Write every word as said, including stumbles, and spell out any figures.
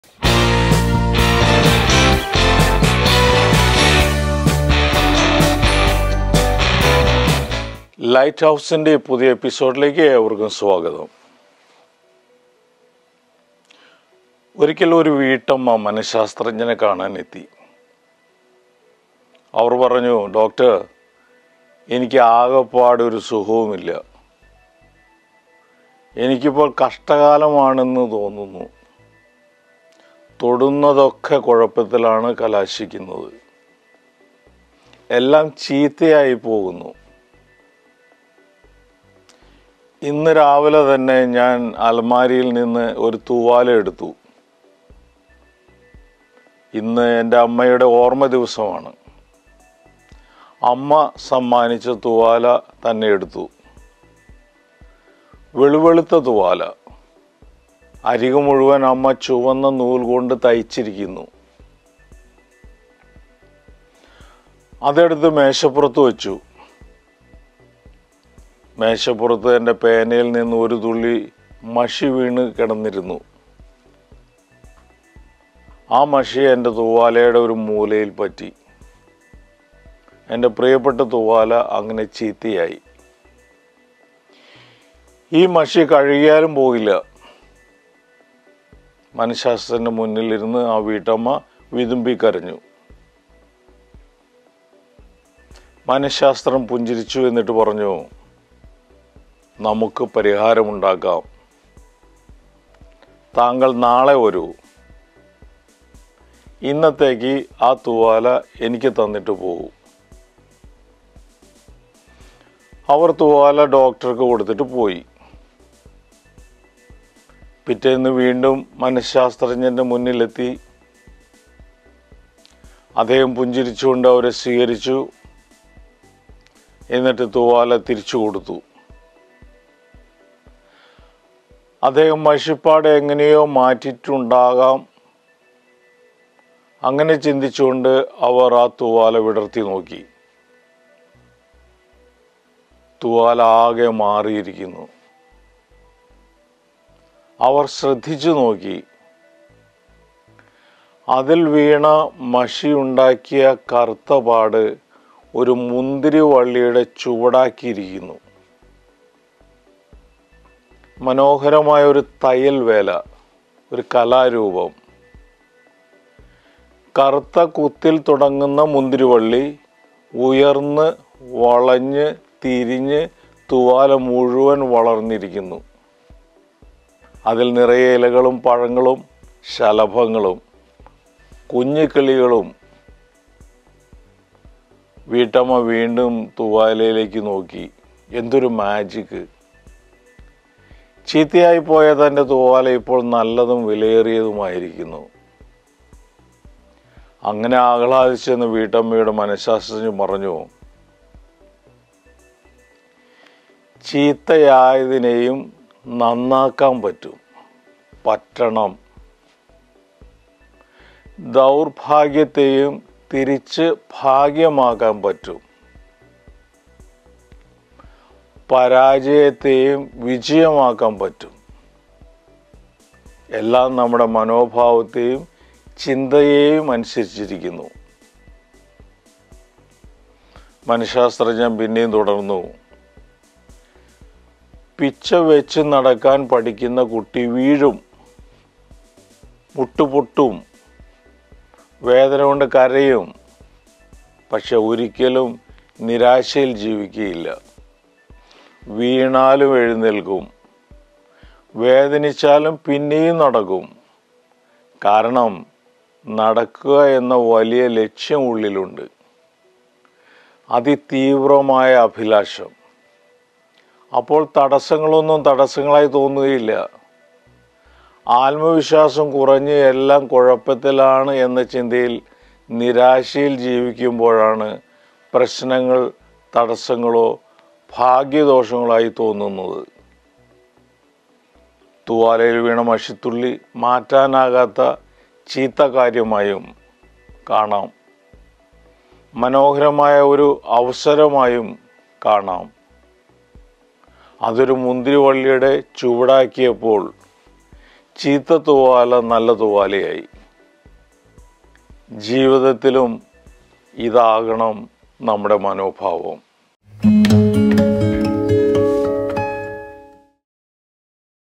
Light ഹൗസിൻ്റെ പുതിയ എപ്പിസോഡിലേക്ക് ഏവർക്കും സ്വാഗതം. ഒരിക്കലും ഒരു വീട്ടമ്മ മനഃശാസ്ത്രജ്ഞനെ കാണാൻ എത്തി. അവർ പറഞ്ഞു, ഡോക്ടർ, എനിക്ക് ആകെപ്പാടൊരു സുഖവുമില്ല. എനിക്കിപ്പോൾ കഷ്ടകാലമാണെന്ന് തോന്നുന്നു. തൊടുന്നതൊക്കെ കുഴപ്പത്തിലാണ് കലാശിക്കുന്നത്. എല്ലാം ചീത്തയായി പോകുന്നു. ഇന്ന് രാവിലെ തന്നെ ഞാൻ അലമാരിയിൽ നിന്ന് ഒരു തൂവാല എടുത്തു. ഇന്ന് എൻ്റെ അമ്മയുടെ ഓർമ്മ ദിവസമാണ്. അമ്മ സമ്മാനിച്ച തൂവാല തന്നെ എടുത്തു. വെളുവെളുത്ത തൂവാല. അരികു മുഴുവൻ അമ്മ ചുവന്ന നൂൽ കൊണ്ട് തയ്ച്ചിരിക്കുന്നു. അതെടുത്ത് മേശപ്പുറത്ത് വെച്ചു. മേശപ്പുറത്ത് എൻ്റെ പേനയിൽ നിന്ന് ഒരു തുള്ളി മഷി വീണ് കിടന്നിരുന്നു. ആ മഷി എൻ്റെ തൂവാലയുടെ ഒരു മൂലയിൽ പറ്റി. എൻ്റെ പ്രിയപ്പെട്ട തൂവാല അങ്ങനെ ചീത്തയായി. ഈ മഷി കഴുകിയാലും പോകില്ല. മനഃശാസ്ത്രജ്ഞന്റെ മുന്നിലിരുന്ന് ആ വീട്ടമ്മ വിതുമ്പി കരഞ്ഞു. മനഃശാസ്ത്രം പുഞ്ചിരിച്ചു. എന്നിട്ട് പറഞ്ഞു, നമുക്ക് പരിഹാരമുണ്ടാക്കാം. താങ്കൾ നാളെ വരൂ. ഇന്നത്തേക്ക് ആ തൂവാല എനിക്ക് തന്നിട്ട് പോകും. അവർ തൂവാല ഡോക്ടർക്ക് കൊടുത്തിട്ട് പോയി. പിറ്റേന്ന് വീണ്ടും മനഃശാസ്ത്രജ്ഞന്റെ മുന്നിലെത്തി. അദ്ദേഹം പുഞ്ചിരിച്ചുകൊണ്ട് അവരെ സ്വീകരിച്ചു. എന്നിട്ട് തൂവാല തിരിച്ചു കൊടുത്തു. അദ്ദേഹം മഷിപ്പാട് എങ്ങനെയോ മാറ്റിയിട്ടുണ്ടാകാം. അങ്ങനെ ചിന്തിച്ചുകൊണ്ട് അവർ ആ തൂവാല വിടർത്തി നോക്കി. തൂവാല ആകെ മാറിയിരിക്കുന്നു. അവർ ശ്രദ്ധിച്ചു നോക്കി. അതിൽ വീണ മഷി ഉണ്ടാക്കിയ കറുത്ത പാട് ഒരു മുന്തിരി വള്ളിയുടെ ചുവടാക്കിയിരിക്കുന്നു. മനോഹരമായ ഒരു തയ്യൽ വേല, ഒരു കലാരൂപം. കറുത്ത കുത്തിൽ തുടങ്ങുന്ന മുന്തിരിവള്ളി ഉയർന്ന് വളഞ്ഞ് തിരിഞ്ഞ് തൂവാല മുഴുവൻ വളർന്നിരിക്കുന്നു. അതിൽ നിറയെ ഇലകളും പഴങ്ങളും ശലഭങ്ങളും കുഞ്ഞിക്കിളികളും. വീട്ടമ്മ വീണ്ടും തൂവാലയിലേക്ക് നോക്കി. എന്തൊരു മാജിക്! ചീത്തയായി പോയ തൻ്റെ തൂവാല ഇപ്പോൾ നല്ലതും വിലയേറിയതുമായിരിക്കുന്നു. അങ്ങനെ ആഹ്ലാദിച്ചെന്ന് വീട്ടമ്മയുടെ മനഃശാസ്ത്രജ്ഞൻ പറഞ്ഞു, ചീത്തയായതിനെയും നന്നാക്കാൻ പറ്റും പറ്റണം. ദൗർഭാഗ്യത്തെയും തിരിച്ച് ഭാഗ്യമാക്കാൻ പറ്റും. പരാജയത്തെയും വിജയമാക്കാൻ പറ്റും. എല്ലാം നമ്മുടെ മനോഭാവത്തെയും ചിന്തയെയും അനുസരിച്ചിരിക്കുന്നു. മനഃശാസ്ത്രജ്ഞൻ പിന്നെയും തുടർന്നു, പിച്ച വെച്ച് നടക്കാൻ പഠിക്കുന്ന കുട്ടി വീഴും, മുട്ടുപൊട്ടും, വേദന കൊണ്ട് കരയും. പക്ഷെ ഒരിക്കലും നിരാശയിൽ ജീവിക്കുകയില്ല. വീണാലും എഴുന്നേൽക്കും, വേദനിച്ചാലും പിന്നെയും നടക്കും. കാരണം നടക്കുക എന്ന വലിയ ലക്ഷ്യം ഉള്ളിലുണ്ട്. അതിതീവ്രമായ അഭിലാഷം. അപ്പോൾ തടസ്സങ്ങളൊന്നും തടസ്സങ്ങളായി തോന്നുകയില്ല. ആത്മവിശ്വാസം കുറഞ്ഞ് എല്ലാം കുഴപ്പത്തിലാണ് എന്ന ചിന്തയിൽ നിരാശയിൽ ജീവിക്കുമ്പോഴാണ് പ്രശ്നങ്ങൾ തടസ്സങ്ങളോ ഭാഗ്യദോഷങ്ങളായി തോന്നുന്നത്. തൂവാലയിൽ വീണ മഷിത്തുള്ളി മാറ്റാനാകാത്ത ചീത്ത കാര്യമായും കാണാം. മനോഹരമായ ഒരു അവസരമായും കാണാം. അതൊരു മുന്തിരിവള്ളിയുടെ ചുവടാക്കിയപ്പോൾ ചീത്ത തൂവാല നല്ല തൂവാലയായി. ജീവിതത്തിലും ഇതാകണം നമ്മുടെ മനോഭാവം.